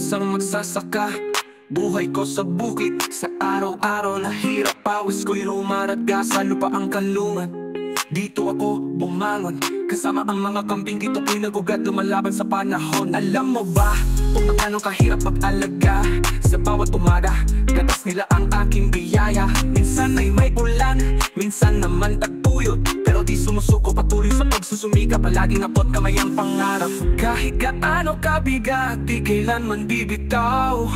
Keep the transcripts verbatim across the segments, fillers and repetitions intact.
isang magsasaka. Buhay ko sa bukid, sa araw-araw na hirap. Pawis ko'y rumaraga sa lupa ang kalungan. Dito ako bumangon, kasama ang mga kambing. Dito ko'y nagugad, lumalaban sa panahon. Alam mo ba kung paano kahirap mag-alaga? Sa bawat umaga, gatas nila ang aking biyaya. Minsan ay may ulan, minsan naman tagtuyot, pero di sumusuko, patuloy sa pagsusumika. Palaging abot kamay ang pangarap. Kahit gaano kabigat, di kailanman bibitaw.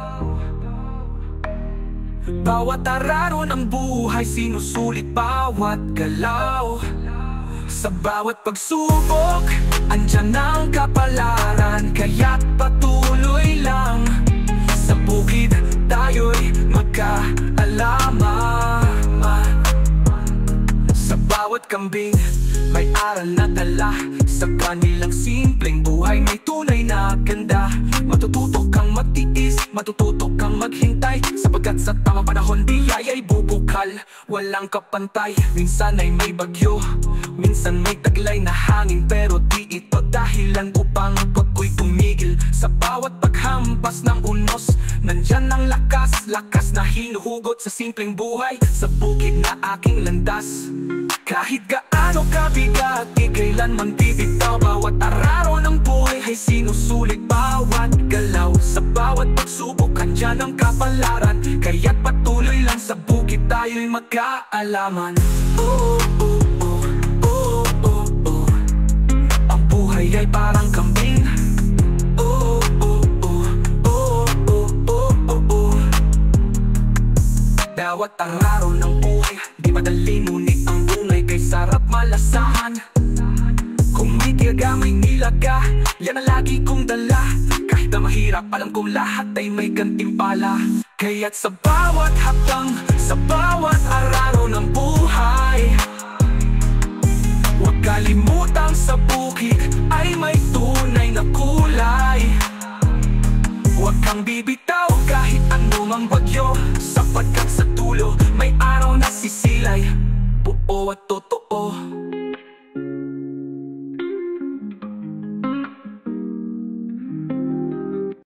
Bawat araro ng buhay, sinusulit bawat galaw. Sa bawat pagsubok, andyan ang kapalaran. Kaya't patuloy lang, sa bukid tayo'y magkaalaman. Sa bawat kambing, may aral na dala. Sa kanilang simpleng buhay, may tunay na ganda. Matututo kang magtiis, matututo kang maghintay, sapagkat sa tamang panahon biyaya'y bubukal. Walang kapantay, minsan ay may bagyo, minsan may taglay na hangin, pero di ito dahilan upang ako'y tumigil. Sa bawat paghampas ng unos, nandyan ang lakas, lakas na hinuhugot sa simpleng buhay. Sa bukid na aking landas, kahit gaano kabigat, di kailanman bibitaw. Bawat araro ng buhay ay sinusulit bawat galaw. Sa bawat pagsubok, andyan ang kapalaran. Kaya't patuloy lang, sa bukid tayo'y magkaalaman. Oh, oh, oh, oh, oh, oh. Ang buhay ay parang kambing. Oh, oh, oh, oh, oh, oh, oh, oh. Bawat araro ng buhay, di madali, ngunit ang bunay kay sarap malasahan. Kung may tiyaga, may nilaga, yan ang lagi kong dala. Kahit na mahirap, alam kong lahat ay may gantimpala. Kaya't sa bawat hakbang, sa bawat araro ng buhay, huwag kalimutang sa bukid